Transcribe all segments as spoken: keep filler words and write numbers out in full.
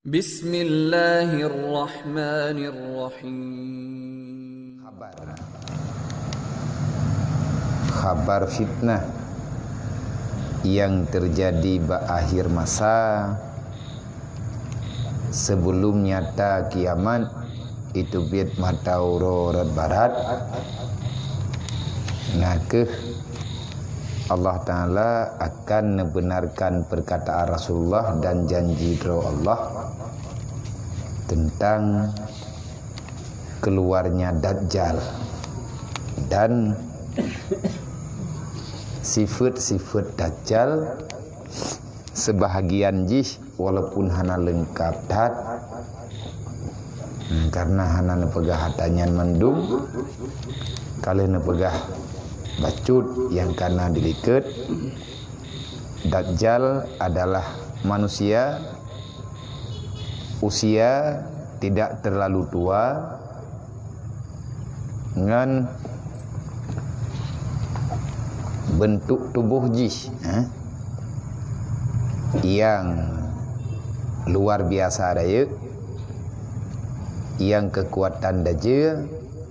Bismillahirrahmanirrahim. Khabar Khabar fitnah yang terjadi berakhir masa sebelum nyata kiamat itu bid mataurat barat. Nakeh Allah Ta'ala akan membenarkan perkataan Rasulullah dan janji Allah tentang keluarnya Dajjal dan sifat-sifat Dajjal sebahagian jih walaupun hana lengkap dat hmm, karena hana nepegah hatanyan mendung kalian nepegah bacut yang karena diliket. Dajjal adalah manusia usia tidak terlalu tua dengan bentuk tubuh jih eh, yang luar biasa raya, yang kekuatan Dajjal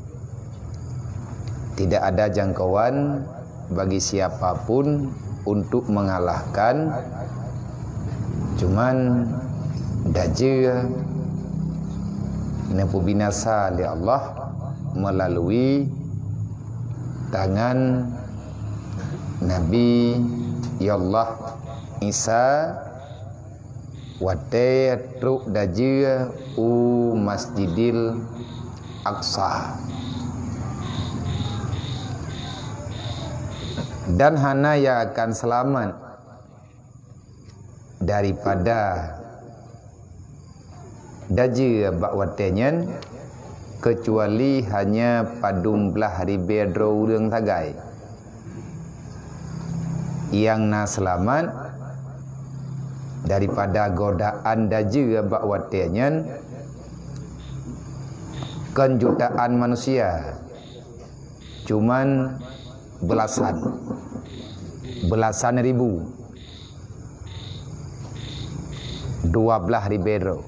tidak ada jangkauan bagi siapapun untuk mengalahkan. Cuman Dajjal nepu binasa oleh Allah melalui tangan Nabi Allah Isa wate truk Dajjal u Masjidil Aqsa. Dan hana yang akan selamat daripada Dajjal bakwatenyen kecuali hanya padum belah ribe dro urang tagai. Yang na selamat daripada godaan Dajjal bakwatenyen kan jutaan manusia, cuman belasan belasan ribu dua belah ribu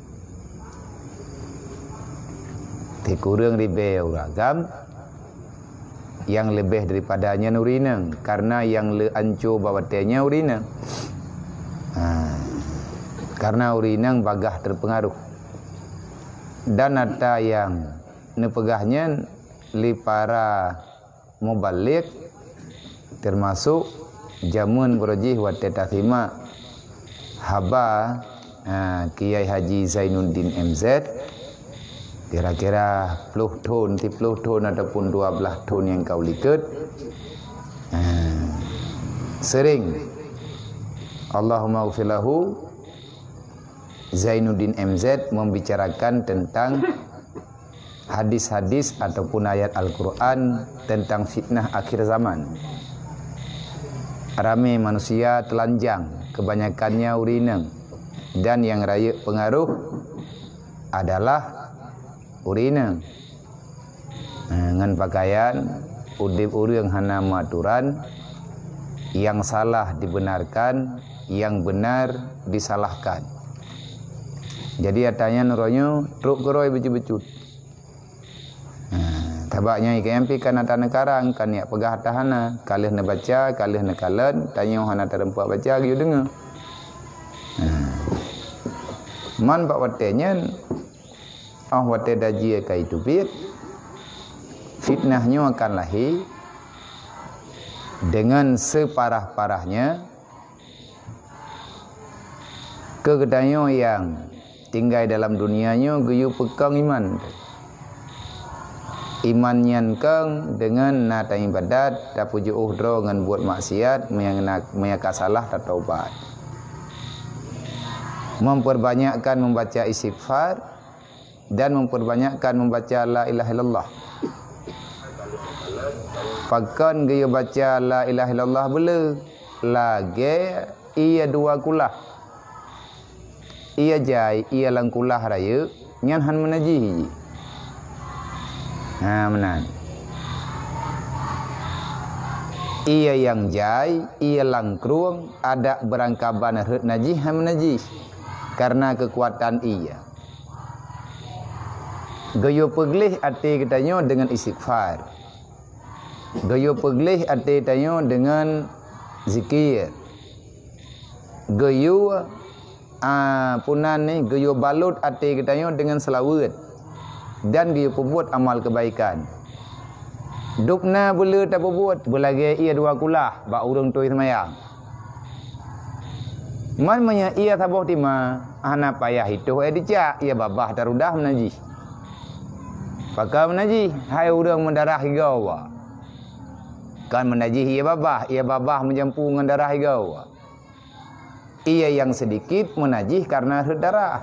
dikurang ribu ragam yang lebih daripadanya urinang karena yang le ancu bawatenya urinang ha, karena urinang bagah terpengaruh dan ada yang nepegahnya li para mubalik termasuk jamun berojih wa tetathima haba uh, Kiai Haji Zainuddin M Z kira-kira puluh ton, sepuluh ton ataupun dua belas ton yang kau liket uh, sering Allahumma ufilahu Zainuddin M Z membicarakan tentang hadis-hadis ataupun ayat Al-Quran tentang fitnah akhir zaman. Ramai manusia telanjang, kebanyakannya urinang, dan yang raya pengaruh adalah urinang. Dengan pakaian udip urang hana maturan, yang salah dibenarkan, yang benar disalahkan. Jadi atanya neronyo truk keroi becut-becut. Tabaknya ikan empi kan ada nekarang kan ya pegah tahana kalih ne baca kalih ne kalen tanya hana terempat baca gitu dengar. Hmm. Man pak watenya ah wate daji ka itu bit fitnahnya akan lahir dengan separah-parahnya kegedanyo yang tinggal dalam dunianya geyu pegang iman. Iman nyan keng dengan nata ibadat dapuju uhdro dengan buat maksiat meyak salah tak taubat. Memperbanyakkan membaca istighfar dan memperbanyakkan membaca la ilaha illallah. Pakan gaya baca la ilaha illallah bela lagi ia dua kulah. Ia jai ia langkulah raya nyan han menaji. Ha menan. Ia yang jai, ia langkruang, ada berangkaban herd najis ham najis. karena kekuatan ia. Gayo peglih hati katanya dengan istighfar. Gayo peglih hati katanya dengan zikir. Gayo ah punan ni gayo balut hati katanya dengan selawat. Dan gayo perbuat amal kebaikan. Dukna bela tak perbuat, belagi ia dua kulah bak urang tu semayang. Man manya ia saboh tima ana payah itu eh dicak ia babah darudah menajih. Pakar menajih hai urang mendarah higawa. Kan menajih ia babah, ia babah menjampu dengan darah higawa. Ia yang sedikit menajih karena darah.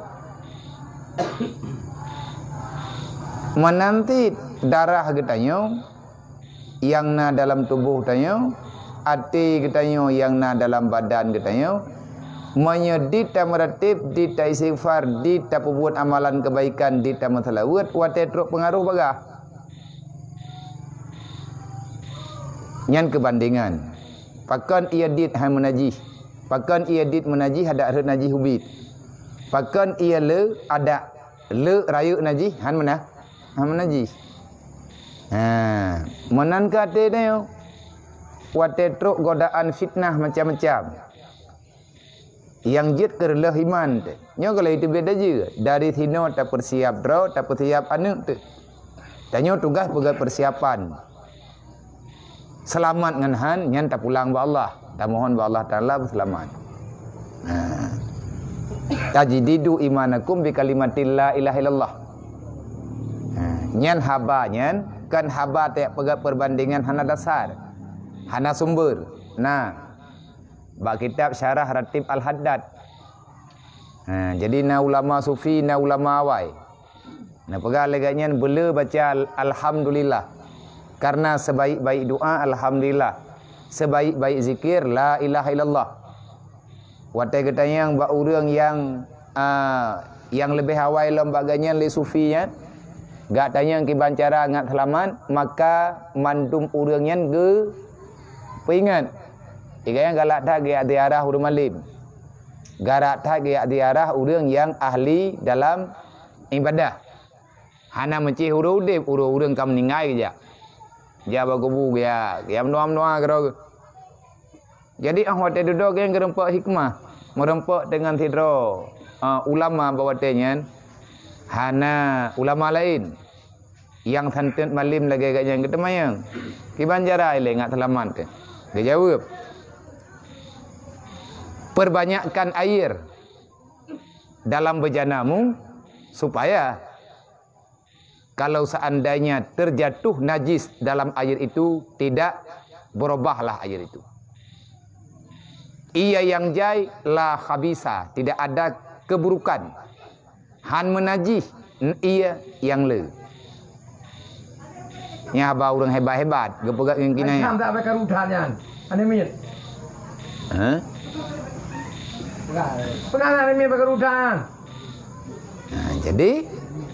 Menanti darah getanyo yang na dalam tubuh getanyo, hati getanyo yang na dalam badan getanyo, menyedita meratib, dita istighfar, dita perbuat amalan kebaikan, dita masalawat, wate truk pengaruh bagah. Nyan kebandingan. Pakan ia dit hai menajih. Pakan ia dit menajih ada ada najih hubit. Pakan ia le ada le rayu najih han mana? Han menajih. Ha, menan kate dia. Wate truk godaan fitnah macam-macam. Yang jit kerlah iman tu. Nyo kalau itu beda juga. Dari sino tak persiap draw, tak persiap anu tu. Tanyo tugas pegang persiapan. Selamat ngan han, nyan tak pulang ba Allah. Tak mohon ba Allah Taala selamat. Ha. Tajdidu imanakum bi kalimatil la ilaha illallah. Ha. Nyan haba nyan kan haba tak pegang perbandingan hana dasar. Hana sumber. Nah, bak kitab syarah Ratib Al-Haddad. Ha, jadi na ulama sufi, na ulama awai. Nah pegang leganya bela baca alhamdulillah. Karena sebaik-baik doa alhamdulillah. Sebaik-baik zikir la ilaha illallah. Watai kata yang bak urang yang uh, yang lebih awai lembaganya le sufinya. Gak tanya kiban cara ngat selamat, maka mandum urangnya ge peingat. Jika yang galak tak dia di arah urang malim. Garak tak dia di arah urang yang ahli dalam ibadah. Hana mencih urang udip, urang-urang kam ningai je. Dia bagubu dia, dia menua-menua kero. Jadi ah wate duduk yang gerempak hikmah, merempak dengan tidro uh, ulama bawatenya. Hana ulama lain yang santet malim lagi agaknya ketemayang. Kiban jara ile ngat selamat ke. Dia jawab. Perbanyakkan air dalam bejanamu supaya kalau seandainya terjatuh najis dalam air itu tidak berubahlah air itu. Ia yang jai la khabisa, tidak ada keburukan. Han menajis ia yang le. Nya ba urang hebat-hebat, gepegak yang kini. Sam tak pakai rudannya. Ane mit. Hah? Pernah ane mit pakai rudan. Nah, jadi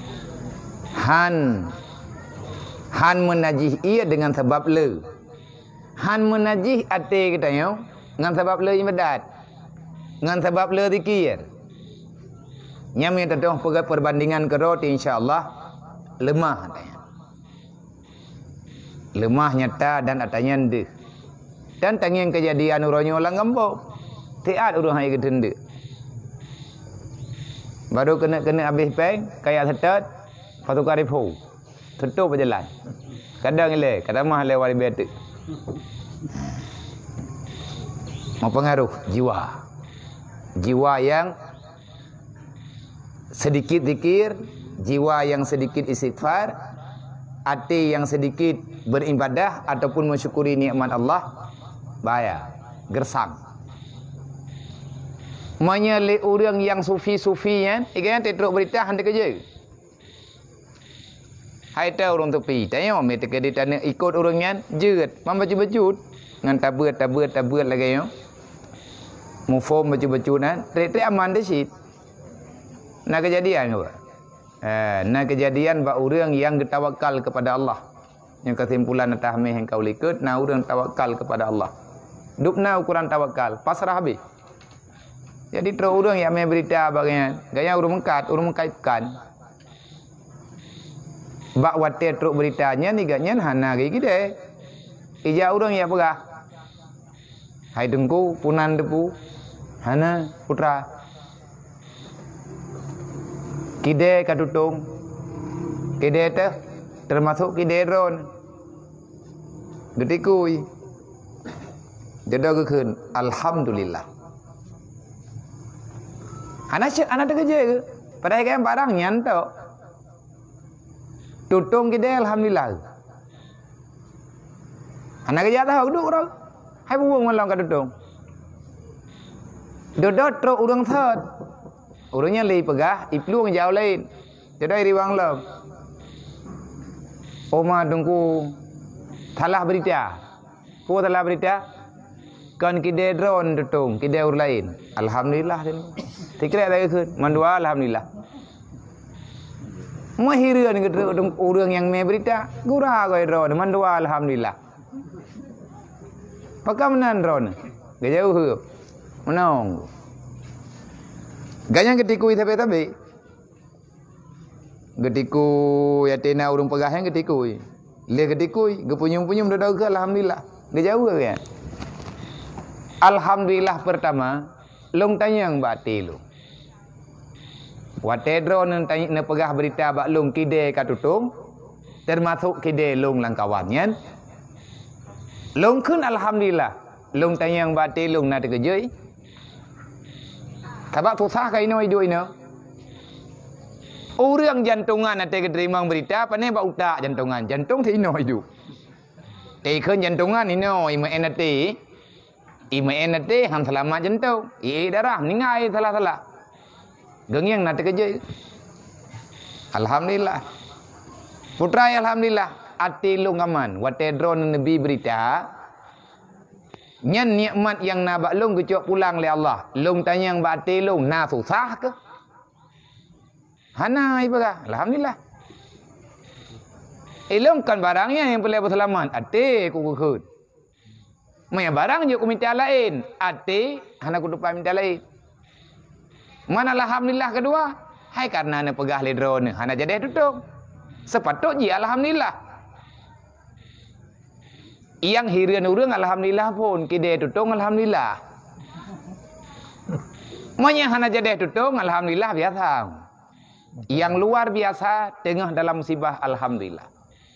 Han Han menajih ia dengan sebab le. Han menajih ate katanya dengan sebab le ibadat. Dengan sebab le zikir. Nyami tetong pegat perbandingan kerot insya-Allah lemah katanya. Lemah nyata dan atanya ndeh. Dan tanging kejadian uronyo lang gembok. Tiat urang hai gedende. Baru kena kena habis peng kayak setet Patu karifu. Tutup berjalan. Kadang ile, kadang mah lewat bete. Mempengaruh jiwa. Jiwa yang sedikit zikir, jiwa yang sedikit istighfar, hati yang sedikit beribadah ataupun mensyukuri nikmat Allah, bahaya, gersang. Menyele orang yang sufi-sufinya, ikan tetruk berita hendak kerja. Hai tahu orang tepi, tanya mereka di tanah ikut orangnya, jeut, membaca-bacut, ngan tabut, tabut, tabut lagi yo. Mufom baca-bacutan, rete aman desit. Nah kejadian apa? Eh, nah kejadian ba orang yang bertawakal kepada Allah. Yang kesimpulan atas meh yang kau likut, nah orang tawakal kepada Allah. Dupna ukuran tawakal, pasrah habis. Jadi terus orang yang main berita bagian. Gaya urung mengkat, urung mengkaitkan. Bak wate terus beritanya ni ganya hana gigi deh. Ija orang yang pegah. Hai dengku punan depu. Hana putra. Kide katutung. Kide teh termasuk kide ron. Getikui. Jodoh kekeun. Alhamdulillah. Anak cek anak kerja ke? Padahal kan barang nyantok. Tutung kita alhamdulillah. Anak kerja tahu duduk orang. Hai buang malam kat tutung. Dodot teruk urang thot. Urangnya lei pegah, ipluang jauh lain. Jodoh riwang lam. Oma dengku talah berita. Ku talah berita. Kan kita drone tutung, kita ur lain. Alhamdulillah. Tikret lagi ke mandua alhamdulillah. Mahirian ke orang yang me berita, gurah kau drone mandua alhamdulillah. Pakam nan drone, gajau hup, menong. Ganya ketikui tapi tapi, ketiku ya tina urung pegah yang ketikui, le ketikui, gepunyum punyum dah ke alhamdulillah, gajau ke kan? Alhamdulillah pertama, long tanyang bati lu. Wate drone tanya ne pegah berita bak long kide katutung, termasuk kide long langkawannya. Long kun alhamdulillah, long tanyang bati long nak kerjai. Tabak susah kai no hidup ini. Orang jantungan nanti keterima berita, panen bak utak jantungan, jantung ti no hidup. Tekun jantungan ino ima enati, ima enati ham selamat jantung, i darah ningai salah salah. Gengyang nanti kerja. Alhamdulillah. Putra alhamdulillah. Ati lu ngaman. Wate drone nabi berita. Nyan nikmat yang nabak lung kecok pulang le Allah. Lung tanya yang bati lung na susah ke? Hana ibaga. Alhamdulillah. Ilung kan barangnya yang boleh berselamat. Ati ku kekut. Maya barang je ku minta lain. Ati hana ku depan minta lain. Mana alhamdulillah kedua? Hai karena ne pegah le drone hana jadi tutung. Sepatut je alhamdulillah. Yang hirian urang alhamdulillah pun kide tutung alhamdulillah. Monya hana jadi tutung alhamdulillah biasa. Yang luar biasa tengah dalam musibah alhamdulillah.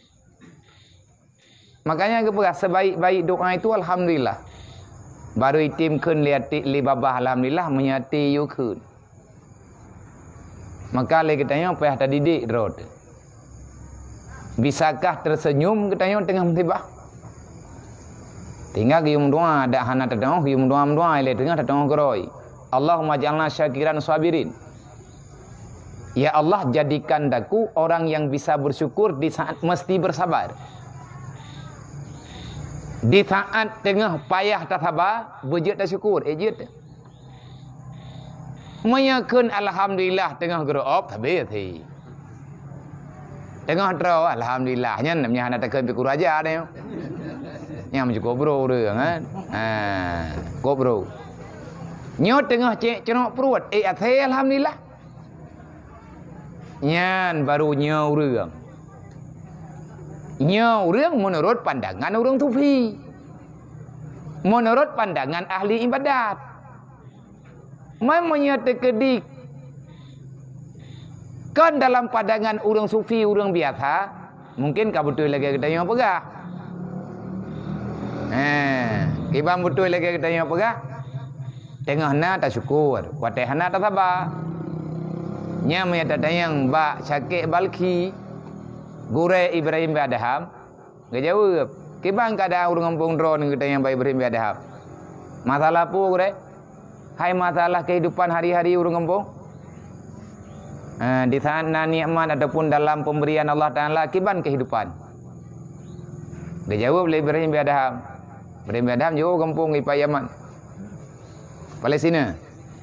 Makanya kepegah sebaik-baik doa itu alhamdulillah. Baru itim kun lihat li babah alhamdulillah menyati yukun. Maka le katanya payah tak didik drone. Bisakah tersenyum katanya tengah musibah? Tinggal gium doa ada hana tadong gium doa doa le tengah tadong geroi. Allahumma ja'alna syakiran sabirin. Ya Allah jadikan daku orang yang bisa bersyukur di saat mesti bersabar. Di saat tengah payah tak sabar, berjut tak syukur, ejut. Mayakun alhamdulillah tengah gerop habis thi. Tengah tro alhamdulillah nya namanya hana takkan pi kuraja ni. Nya macam gobro reung kan. Ha, gobro. Nyo tengah cek cenok perut, eh athe alhamdulillah. Nyan baru nyo reung. Nyo reung menurut pandangan orang sufi. Menurut pandangan ahli ibadat. Memangnya terkedik. Kan dalam pandangan orang sufi, orang biasa, mungkin kau betul lagi kita yang pegah. Eh, kibang betul lagi kita yang pegah. Tengah na tak syukur, wateh na tak sabar. Nya maya tak yang bak Syakir Balki, Gure Ibrahim bin Adham, gak jawab. Kibang kada orang kampung drone kita yang baik Ibrahim bin Adham. Masalah apa Gure? Hai masalah kehidupan hari-hari urang kampung. Ha, di sana nikmat ataupun dalam pemberian Allah Taala kiban kehidupan. Dia jawab oleh Ibrahim bin Adham. Ibrahim bin Adham jauh kampung di Yaman. Palestina.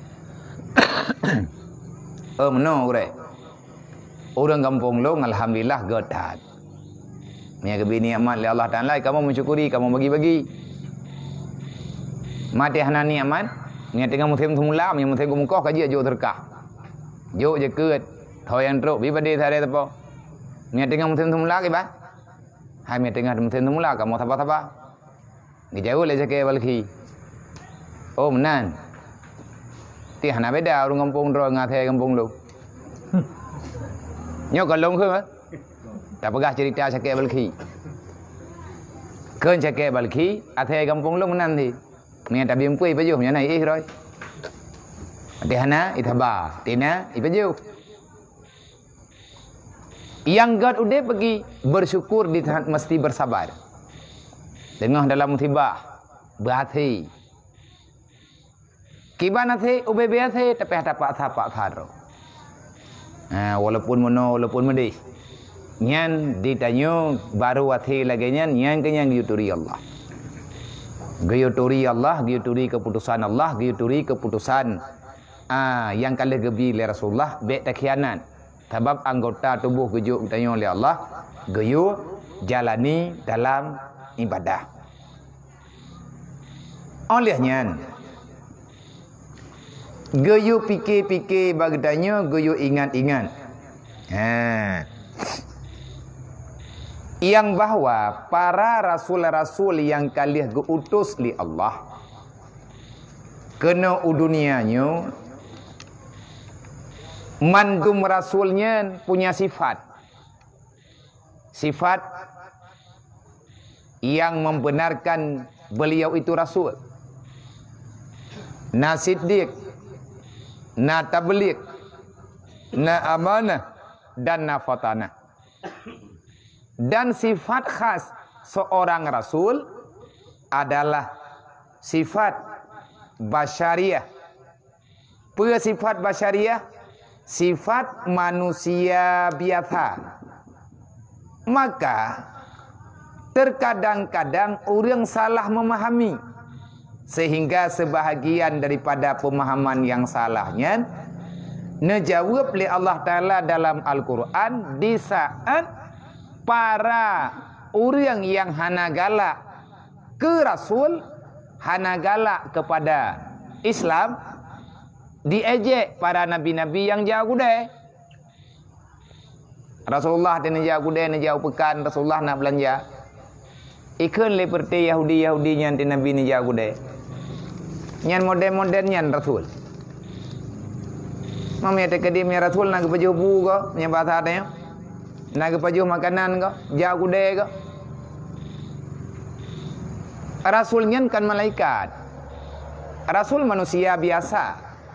Oh meno ure. Orang kampung long alhamdulillah getat. Nya kebini nikmat oleh Allah Taala kamu mensyukuri, kamu bagi-bagi. Mati hana nikmat Nghe tengah musim thumula, yang musim kumukoh kaji jo terkah. Jo je keut, thoi yang truk, bi bade thare tapo. Nghe tengah musim thumula ke ba? Hai me tengah musim thumula ka mau thapa-thapa. Ni jauh le jake balki. Oh menan. Ti hana beda urang kampung ro ngathe kampung lu. Nyo kalong khương á. Tak pegah cerita jake balki. Keun jake balki, athe kampung lu menan thi. Mẹ ta biếm quỳ bây giờ nhà này ít rồi. Di hana ithaba, tina ibaju. Yang God udah pergi bersyukur di mesti bersabar. Dengar dalam musibah, berhati. Kiban hati, ube berhati, tapi ada pak thapak tharo. Ah, walaupun mono, walaupun medih. Nyan ditanya baru hati lagi nyan, nyan kenyang diuturi Allah. Gayuturi Allah, gayuturi keputusan Allah, gayuturi keputusan ah, yang kali gebi oleh Rasulullah, baik tak khianat. Sebab anggota tubuh gejuk ditanya oleh Allah, gayu jalani dalam ibadah. Olehnya, gayu fikir-fikir bagi tanya, gayu ingat-ingat. Ha. Yang bahawa para rasul-rasul yang kalian diutus li Allah kena udunianya mandum rasulnya punya sifat sifat yang membenarkan beliau itu rasul, na siddiq, na tabligh, na amanah, dan na fatanah. Dan sifat khas seorang rasul adalah sifat basyariah. Apa sifat basyariah? Sifat manusia biasa. Maka terkadang-kadang orang salah memahami, sehingga sebahagian daripada pemahaman yang salahnya dijawab oleh Allah Ta'ala dalam Al-Quran di saat para orang yang hana galak ke Rasul, hana galak kepada Islam, diejek para nabi-nabi yang jauh kudai. Rasulullah dia jauh kudai, dia jauh pekan, Rasulullah nak belanja. Ikun seperti Yahudi-Yahudi yang di nabi ni jauh kudai. Yang modern-modern yang Rasul. Mami ada kedimnya Rasul nak baju bu ko, yang bahasa ada yang. Nak baju makanan ko, jauh kudai ko. Rasulnya kan malaikat. Rasul manusia biasa.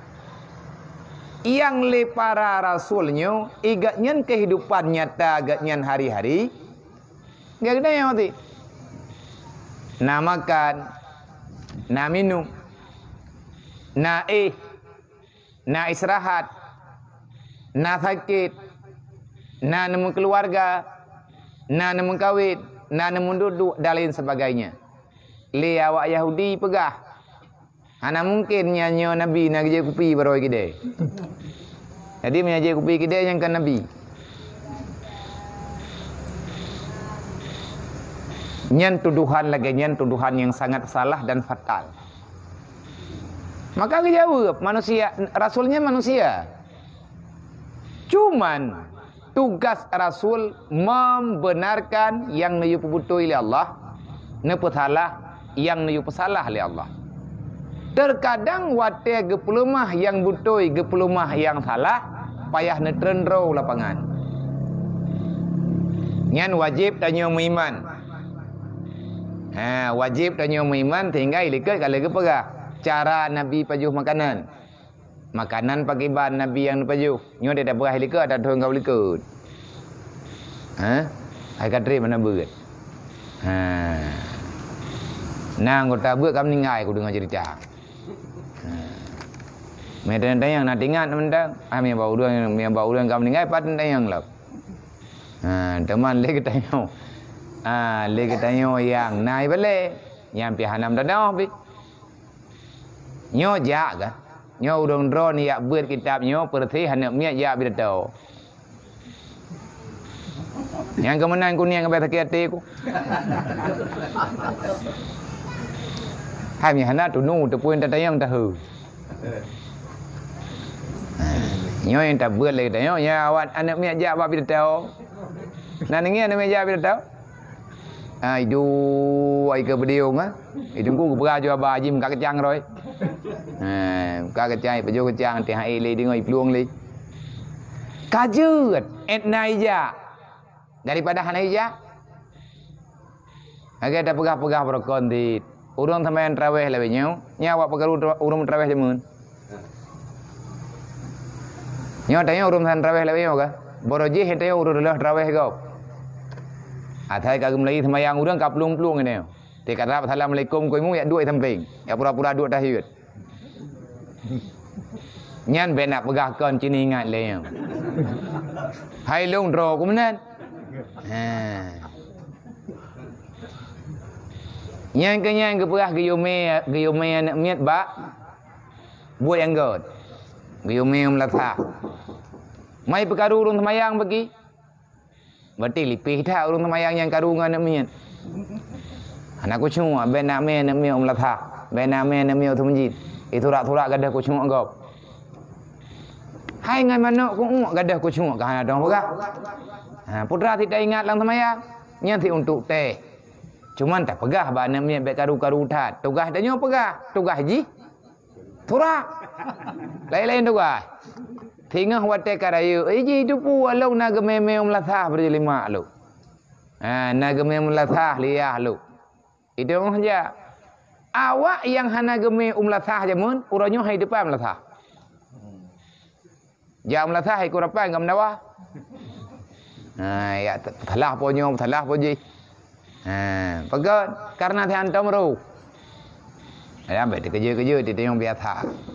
Yang le para rasulnya igatnya kehidupan nyata, igatnya hari-hari. Gak ada yang mati. Nak makan, nak minum, nak eh, nak istirahat, nak sakit, nak nemu keluarga, nak nemu kawin, nak nemu duduk dan lain sebagainya. Le awak Yahudi pegah. Ana mungkin nyanyo Nabi nak je kupi baru kide. Jadi menyaji kupi kide yang kan Nabi. Nyan tuduhan lagi nyan tuduhan yang sangat salah dan fatal. Maka dia jawab manusia, rasulnya manusia. Cuman tugas rasul membenarkan yang nuju pebutuh oleh Allah, nepethalah yang nuju pesalah oleh Allah. Terkadang wate gepelemah yang butuh, gepelemah yang salah, payah netrendro lapangan. Nyan wajib tanya iman. Ha, wajib tanya iman tinggal likat kalau kepegah. Cara Nabi pajuh makanan. Makanan pakai bahan Nabi yang pajuh. Nyo dia dah berah likat ada tuan kau likat. Ha? Hai kadri mana berat. Ha. Nang kota buat kamu ningai aku dengar cerita. Medan yang nak ingat teman-teman. Ah mi bau dua yang mi bau dua yang kamu ningai pat yang lah. Ha, teman lagi tanya. Ah, lagi tanya yang naik balik, yang pihak enam dah pi. Nyo jak ke? Nyo udang drone yak buat kitab nyo perti hendak miat jak bila tahu. Yang kemenangan kuning ke sakit hatiku. Hai mi hendak tunu tepun tak tayang tahu. Nyo yang tak buat lagi tanya, ya awak anak mi ajak apa bila tahu? Nanti anak mi ajak bila tahu? Ah itu ai ke beliau ngah, itu ku ke perah jo ba jim ka kecang rồi. Ah ka kecang pe jo kecang ti hai le di ngoi pluang le. Kajut et naija daripada hanaija. Agak ada pegah-pegah berkon di urang tamayan traweh le nyaw, nyawa pegaru urang traweh jemun. Nyo tanya urung san traweh lewe ka boroje hete urung lah traweh kau athai kagum lagi semayang urang kaplung-plung ini te kata assalamualaikum koimu ya duit samping ya pura-pura duit tahiyud nyan benak pegah kon cini ingat le hai long ro kumnan ha nyan ke nyan ke pegah ke yome ke yome anak miat ba buat yang god ke yome melatah mai perkaru urung semayang bagi berarti lipih dah urung semayang yang karu dengan nak mian anak ku cuma ben nak mian nak mian melatah ben nak mian nak mian tu masjid itu rak-turak gadah ku cuma kau hai ngan mana ku ngok gadah ku cuma kan ada apa ha putra tidak ingat lang semayang nyanti untuk teh cuman tak pegah ba nak mian bet karu-karu tat tugas dah nyo pegah tugas haji turak lain-lain tugas Tingah wate karayu, iji itu pu alau naga meme umlatah berjelima lu. Ah naga meme umlatah liah lu. Itu orang saja. Awak yang hana geme umlatah jamun, uranyo hai depan umlatah. Ja umlatah hai kurapan ngam nawa. Ah ya thalah ponyo thalah poji. Ah pegon karena than tom ru. Ada ambil kerja-kerja di tengok biasa.